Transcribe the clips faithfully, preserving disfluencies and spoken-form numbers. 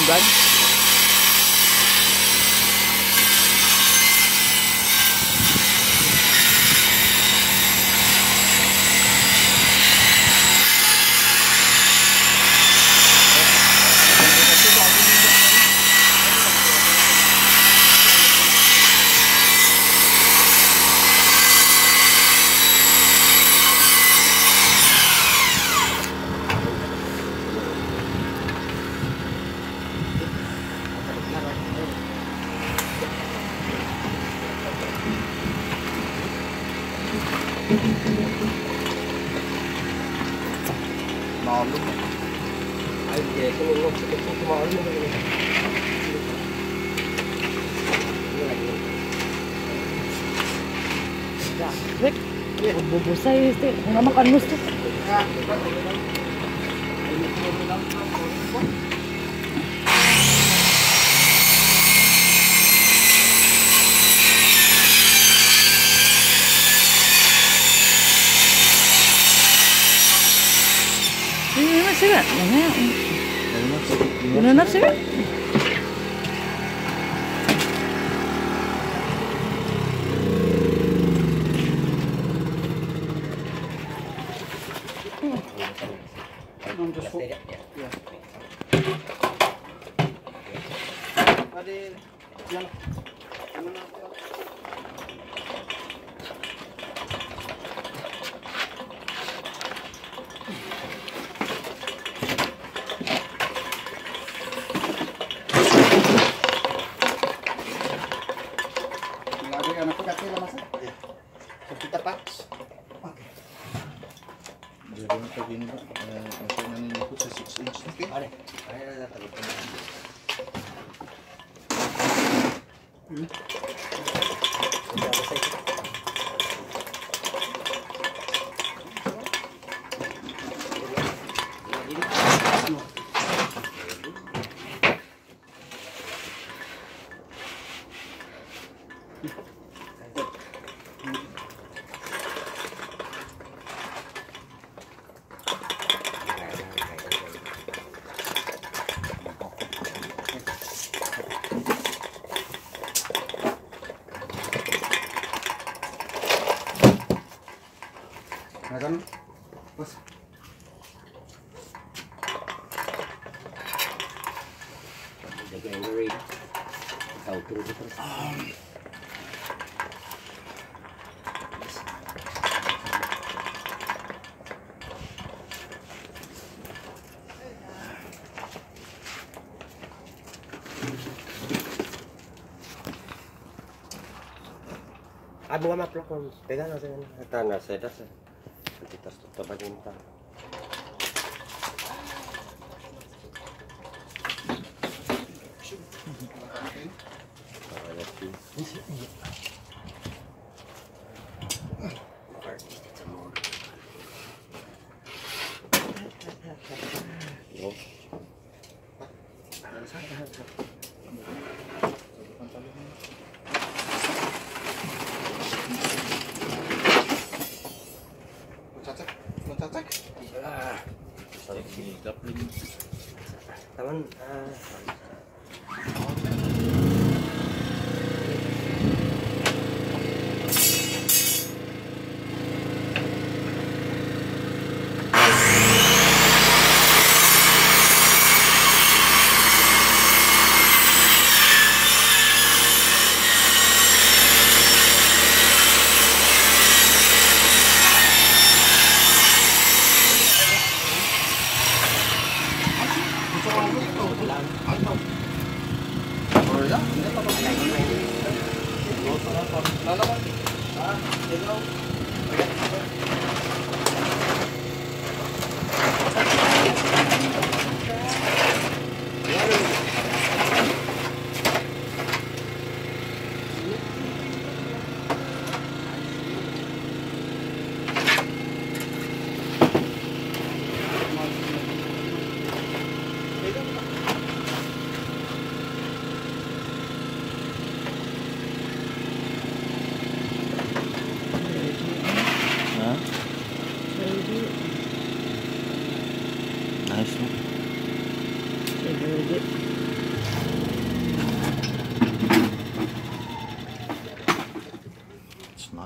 bulan. Non luôn. Ai về cái luôn cái cái món luôn. Ya, Rick, bubusay este, nggak makan mus tuh. Ini masih nggak? Mana? Ini nasi nggak? Kita Pak. Oke. Jadi begini Pak, untuk ini itu six inch. Oke. Ada. Ada telepon. Hmm. Sudah selesai. Nah kan, bos. Jaga yang tahu terus terus. Abu amat lo pegang nasi tanah saya dah kita tutup aja ntar. Teman,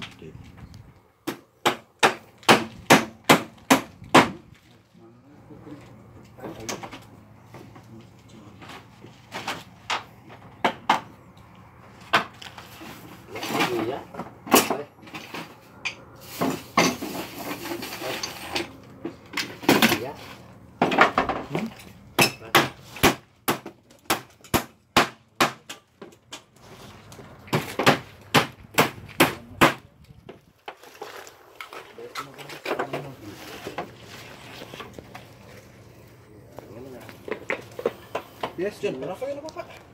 update. Iya. Iya. Yes, John, kenapa ya, Pak?